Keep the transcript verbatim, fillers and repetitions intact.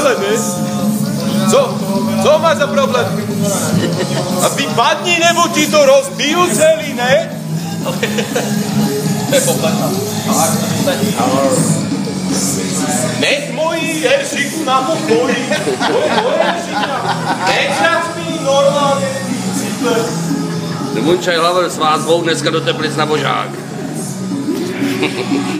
Hele, ne? Co? Co máš za problém? A vypadni, nebo ti to rozbiju celý, ne? To je poplatná. Nech moji Jeržiku na pokoji. To je moje Jeržika. Nechřač mi normálně cíple. The Moonshine Lovers vás zvou dneska do Teplic na Božák.